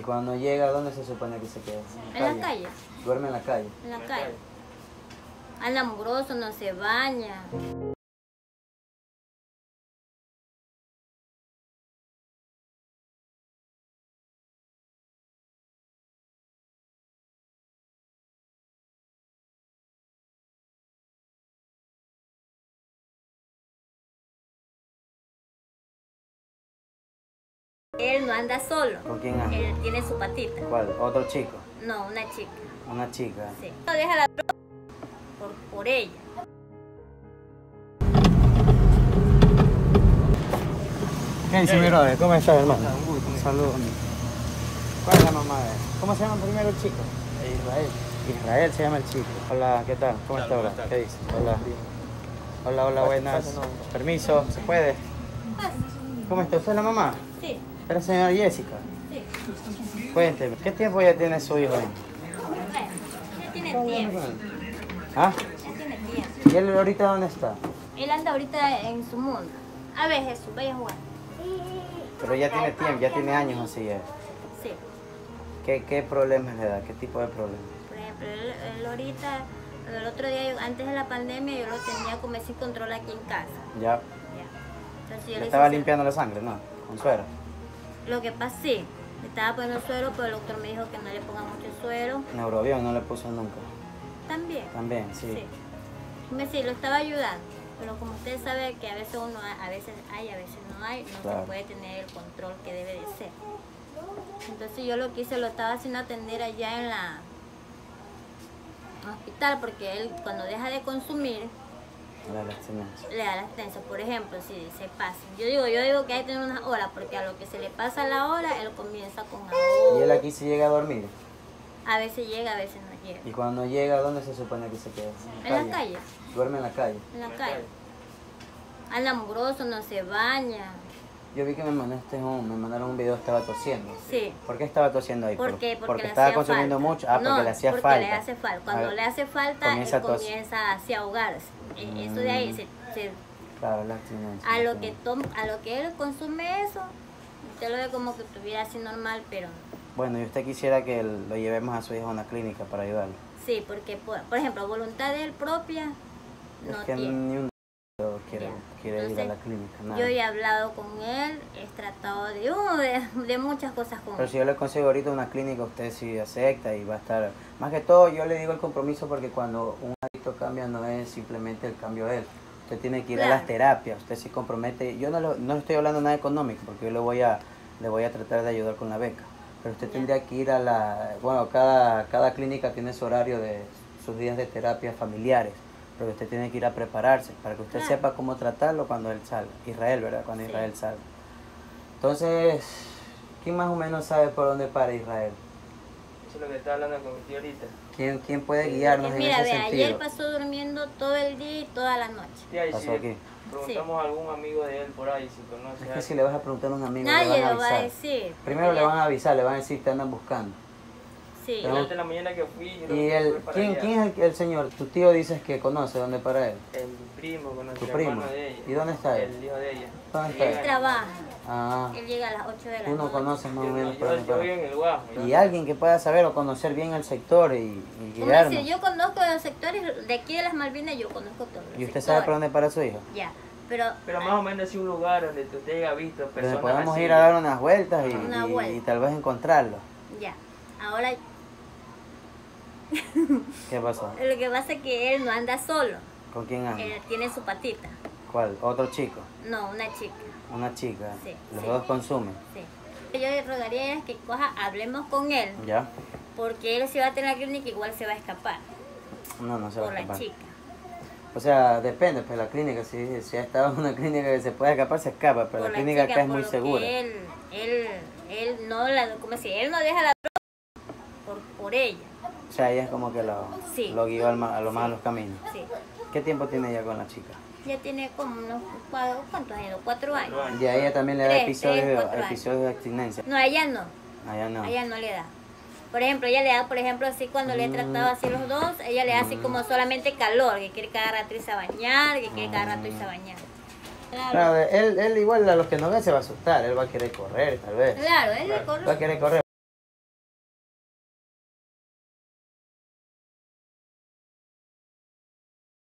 Y cuando llega, ¿dónde se supone que se queda? En la calle. ¿Duerme en la calle? En la calle. Anda mugroso, no se baña. Él no anda solo. ¿Con quién anda? Él tiene su patita. ¿Cuál? ¿Otro chico? No, una chica. Una chica. Sí. No deja la droga por ella. ¿Qué dice mi brother? ¿Cómo estás, hermano? Saludos. ¿Cuál es la mamá de él? ¿Cómo se llama primero el chico? Israel. Israel se llama el chico. Hola, ¿qué tal? ¿Cómo está ahora? ¿Qué dice? Hola. Hola, hola, buenas. Permiso, ¿se puede? ¿Cómo está? ¿Usted es la mamá? Sí. ¿Es la señora Jessica? Sí. Cuénteme, ¿qué tiempo ya tiene su hijo ahí? Bueno, ya tiene tiempo. ¿Ah? Ya tiene tiempo. ¿Y él ahorita dónde está? Él anda ahorita en su mundo. A ver, Jesús, vaya a jugar. Pero ya tiene tiempo, ya tiene años así ya. Sí. ¿Qué problemas le da? ¿Qué tipo de problemas? Por ejemplo, él ahorita, el otro día, antes de la pandemia, yo lo tenía como sin control aquí en casa. Ya. Ya. Entonces yo ¿Le le estaba hice limpiando la sangre? No, con suero. lo que pasa, sí, le estaba poniendo suero, pero el doctor me dijo que no le ponga mucho suero. Neurobión no le puso nunca. También. También, sí. Sí, lo estaba ayudando. Pero como usted sabe que a veces uno, a veces hay, a veces no hay, no Claro. se puede tener el control que debe de ser. Entonces yo lo que hice, lo estaba haciendo atender allá en la hospital, porque él cuando deja de consumir, La abstinencia. le da la abstinencia. Por ejemplo, si se pasa. Yo digo que hay que tener unas horas, porque a lo que se le pasa la hora, él comienza con ahogo. ¿Y él aquí se llega a dormir? A veces llega, a veces no llega. ¿Y cuando llega, dónde se supone que se queda? En la calle. ¿Duerme en la calle? En la calle. Anda mugroso, no se baña. Yo vi que me mandaron un video, estaba tosiendo. Sí. ¿Por qué estaba tosiendo ahí? ¿Por qué? Porque le estaba hacía consumiendo falta. mucho. Ah, No, porque le hacía porque falta. le hace falta. Cuando Ah, le hace falta, comienza él a tos. comienza así a ahogarse. Eso de ahí Claro, la abstinencia. a lo que él consume eso, usted lo ve como que estuviera así normal, pero Bueno, y usted quisiera que lo llevemos a su hijo a una clínica para ayudarlo. sí, porque por ejemplo, voluntad de él propia no Es que tiene. ni un quiere ir a Entonces, la clínica, nada. Yo he hablado con él, he tratado de muchas cosas con Pero él. si yo le consigo ahorita una clínica, usted sí acepta y va a estar... Más que todo, yo le digo el compromiso porque cuando un adicto cambia no es simplemente el cambio de él. Usted tiene que ir a las terapias, usted se compromete. Yo no le estoy hablando nada económico porque yo le voy a tratar de ayudar con la beca. Pero usted tendría que ir a la... Bueno, cada clínica tiene su horario de sus días de terapia familiares. Pero usted tiene que ir a prepararse para que usted sepa cómo tratarlo cuando él salga. Israel, ¿verdad? Cuando Israel salga. Entonces, ¿quién más o menos sabe por dónde para Israel? Eso es lo que está hablando con mi tío ahorita. ¿Quién puede guiarnos en Mira, ese ve, sentido? ayer pasó durmiendo todo el día y toda la noche. Tía, y Pasó si aquí. preguntamos a algún amigo de él por ahí, si conoce Es a que si alguien. le vas a preguntar a un amigo, le Nadie van a lo va a avisar. decir. Primero le van a avisar, le van a decir te andan buscando. Sí. Pero- Antes de la mañana que fui, yo ¿Y quién es el señor? Tu tío dices que conoce dónde para él. El primo, con ¿Tu el primo? hermano de ella. ¿Y dónde está él? El hijo de ella. ¿Dónde está Él él? trabaja. Ah, Él llega a las 8 de la tú no noche. conoces más o menos por Yo dónde para vivo él. en el Guajo. Y alguien que pueda saber o conocer bien el sector y Como guiarnos. decir, yo conozco los sectores de aquí de las Malvinas, yo conozco todos los ¿Y usted sectores. sabe por dónde para su hijo? Ya, pero Pero más o menos así un lugar donde usted haya visto Donde personas podamos así. ir a dar unas vueltas Una y vuelta. tal vez encontrarlo. ya. Ahora, ¿Qué pasó? lo que pasa es que él no anda solo. ¿Con quién anda? Él tiene su patita. ¿Cuál? ¿Otro chico? No, una chica. Una chica. Sí, Los sí. dos consumen. Sí. Yo le rogaría es que hablemos con él, ¿Ya? porque él si va a tener la clínica igual se va a escapar No se va a por la escapar. chica. O sea, depende, pues la clínica, si ha estado en una clínica que se puede escapar, se escapa, pero Por la clínica chica, acá es por muy lo que segura. Él no la, como si él no deja la droga por ella. O sea, ella es como que Sí. lo guió a los malos caminos. Sí. ¿Qué tiempo tiene ella con la chica? Ya tiene como unos ¿cuántos años? 4 años. Y a ella también le da Tres, 4 años. episodios de abstinencia. No, a ella no. Allá no. A ella no le da. Por ejemplo, ella le da, por ejemplo, así cuando le he tratado así los dos, ella le da así como solamente calor, que quiere cada rato irse a bañar, que quiere cada rato irse a bañar. Claro, él igual a los que no ve se va a asustar, él va a querer correr tal vez. Claro, él le corre. Va a querer correr.